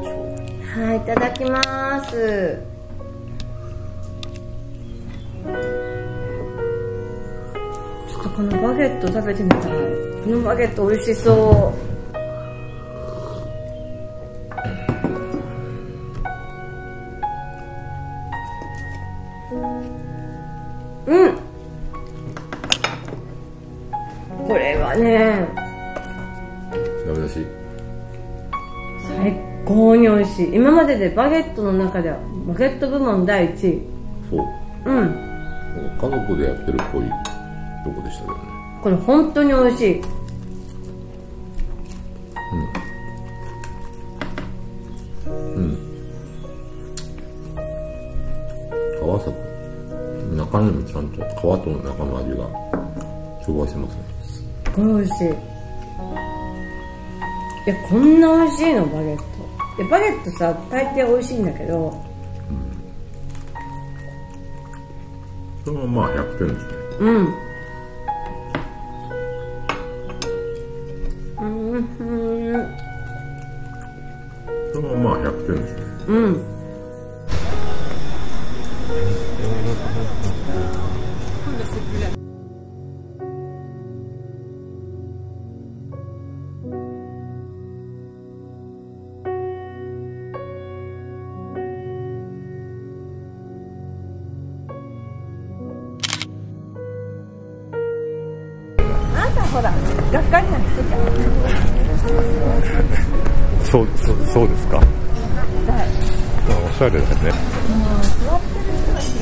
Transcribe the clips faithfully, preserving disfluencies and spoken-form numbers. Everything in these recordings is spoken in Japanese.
でしょう。 はい、いただきます。ちょっとこのバゲット食べてみたい。このバゲット美味しそう。うん。これはね、 ダメだし。 最高に美味しい。今まででバゲットの中ではバゲット部門だいいちい。 そう。 うん。 家族でやってるっぽいとこでしたけどね。 これ本当に美味しい。うん。 うん。皮さ、中身もちゃんと皮と中の味が調和してますね。 すごい美味しい。いや、こんな美味しいのバゲット。でバゲットさ、大抵美味しいんだけど、 うん、それはまあひゃくてんですね。 うんうん、うん、 それはまあひゃくてんですね。 うん。ほら、がっかりな人じゃん。 そう、そう、そうですか。おしゃれだね。 もう座ってる人は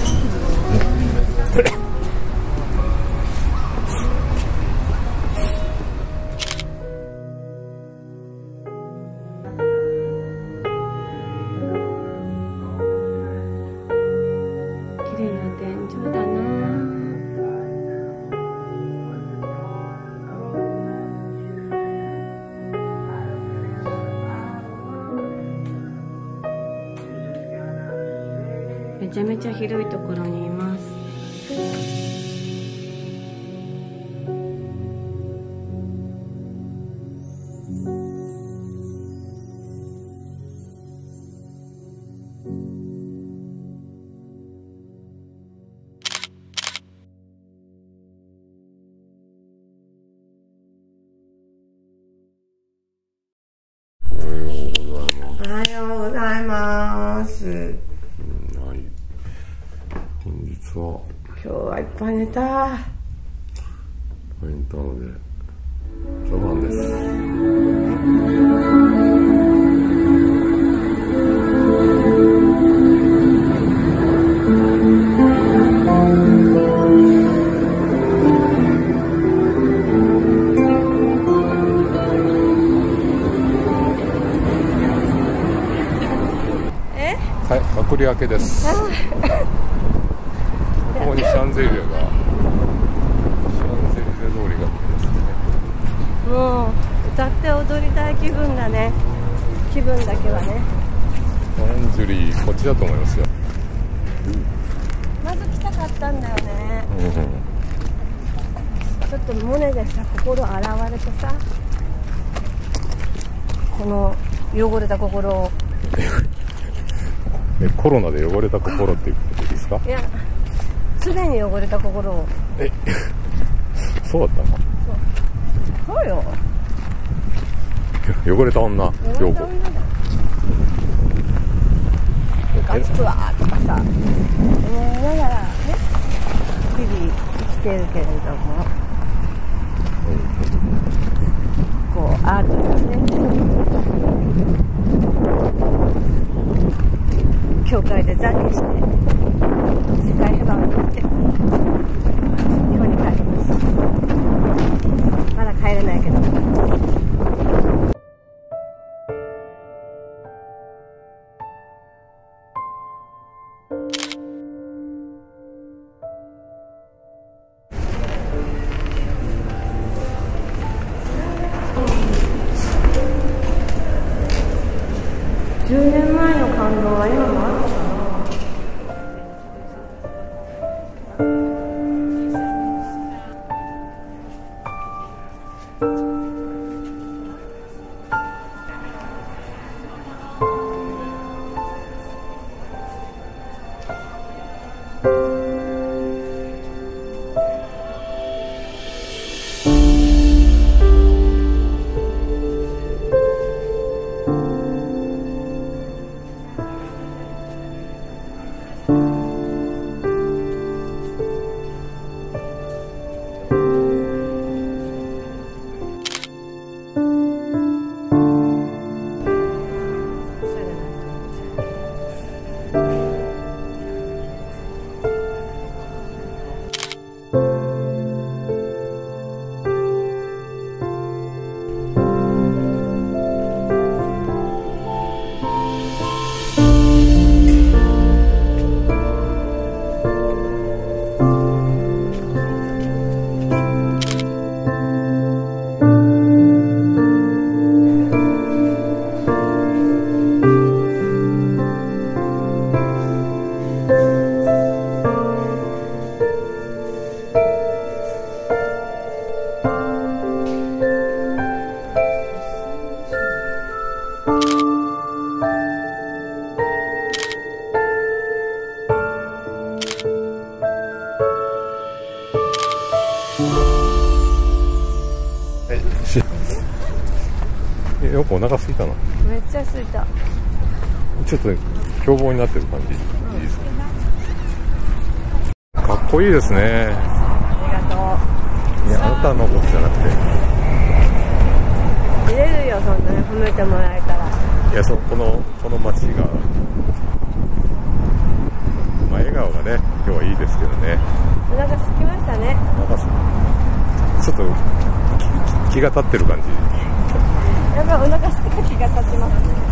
綺麗な天井だな。めちゃめちゃ広いところにいます。おはようございます。 本日は今日はいっぱい寝た。 いっぱい寝たので茶番です。 え？ はい、隔離明けです。ここにシャンゼリゼが、シャンゼリゼ通りが見えますね。 もう歌って踊りたい気分だね。気分だけはね。 シャンゼリーこっちだと思いますよ。 まず来たかったんだよね。 うん、 ちょっとモネでさ、心洗われてさ、この汚れた心をえ、コロナで汚れた心っていうことですか？ いや、常に汚れた心を。 え、そうだったの？ そうそうよ。 汚れた女、 汚れた女だよ。ムカつくわーとかさ、思いながらね、日々生きてるけれども、こうアートですね。教会で懺悔して世界平和を祈って日本に帰ります。まだ帰れないけど。じゅうねんまえの感動は今もあるのかな。 お腹空いたな。 めっちゃ空いた。 ちょっと凶暴になってる感じ、うん、いいですか。かっこいいですね。 ありがとう。 いや、あなたのことじゃなくて見れるよ、そんなに褒めてもらえたら。 いや、そう、このこの街が、まあ、笑顔がね今日はいいですけどね。 お腹空きましたね。 なんかちょっと気が立ってる感じ。 やっぱお腹空いた気が立ちますね。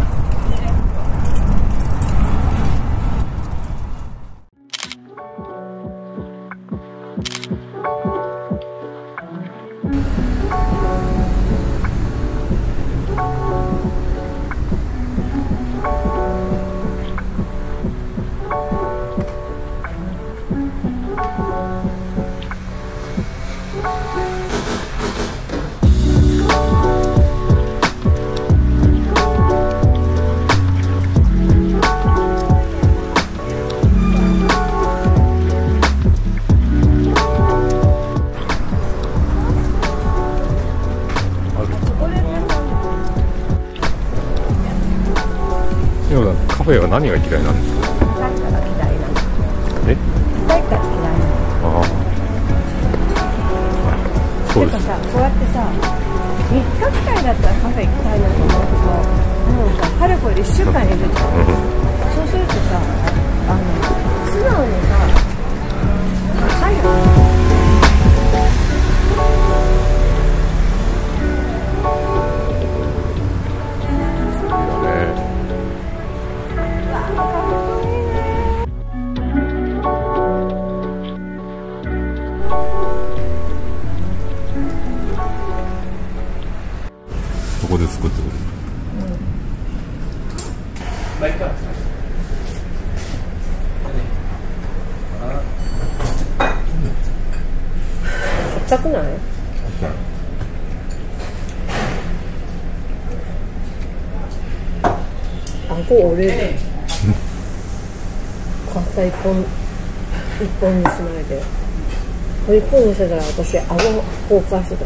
カフェは何が嫌いなんですか？ 高いから嫌いなの。 え？ 高いから嫌いなの。 ああ。そうです。 てかさ、こうやってさ、みっかくらいだったらカフェ行きたいなと思うけど、もうさ、かれこれいっしゅうかんいるじゃん。そうするとさ、あの素直にさ、高いよね。 ここで作ってくる。 硬くない？顎折れる。買った一本一本にしないで。これ一本にしてたら私顎崩壊してた。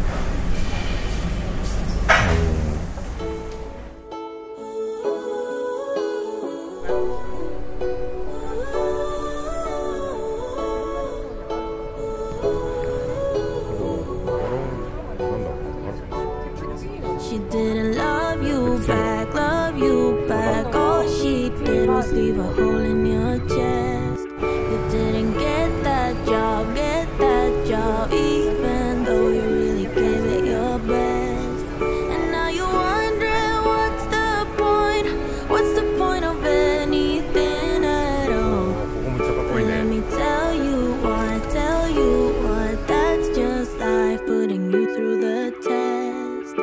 She didn't love you back, love you back. All she did was leave a hole in your chest. You didn't get that job, get that job, even though you really gave it your best. And now you're wondering what's the point, what's the point of anything at all? But let me tell you why, tell you why. That's just life putting you through the test.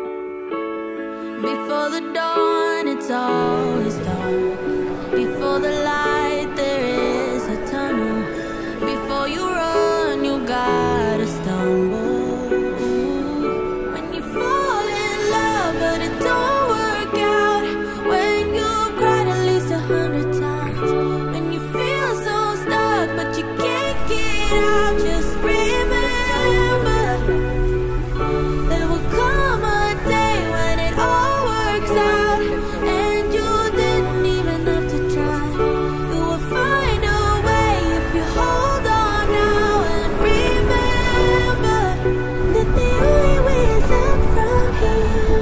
Before the dawn, it's always dark. Before the light, there is a tunnel. Before you run, you gotta stumble. When you fall in love, but it don't work out. When you've cried at least a hundred times. When you feel so stuck, but you can't get out. Just remember, there will come a day when it all works out, and you didn't even have to try. You will find a way if you hold on now, and remember that the only way is up from here.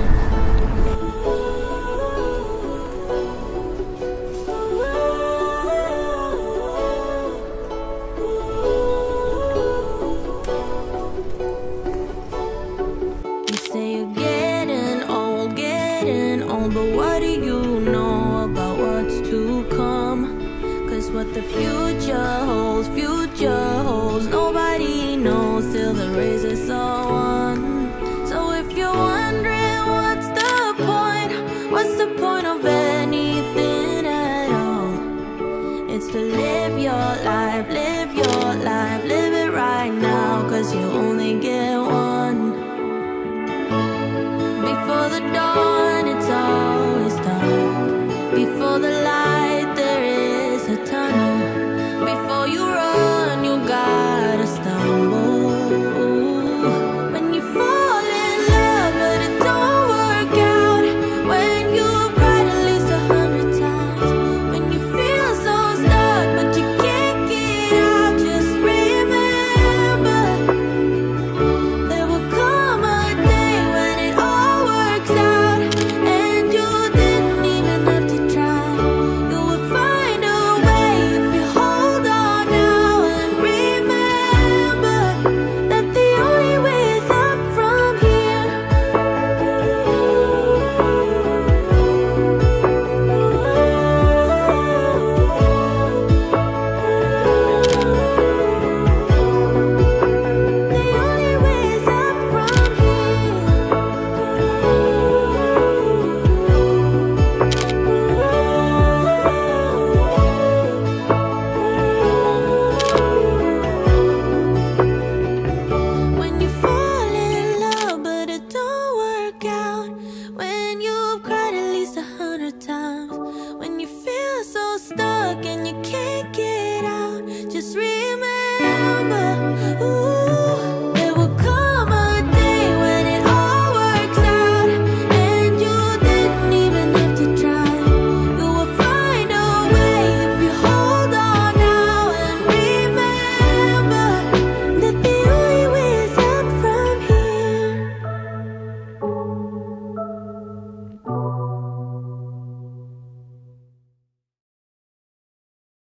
You say you're getting old, getting old, but what do you know about what's to come? Cause what the future holds, future holds, nobody knows till the race is all won. So if you're wondering what's the point, what's the point of anything at all? It's to live your life, live your life, live it right now, cause you only get one. Before the dawn, it's all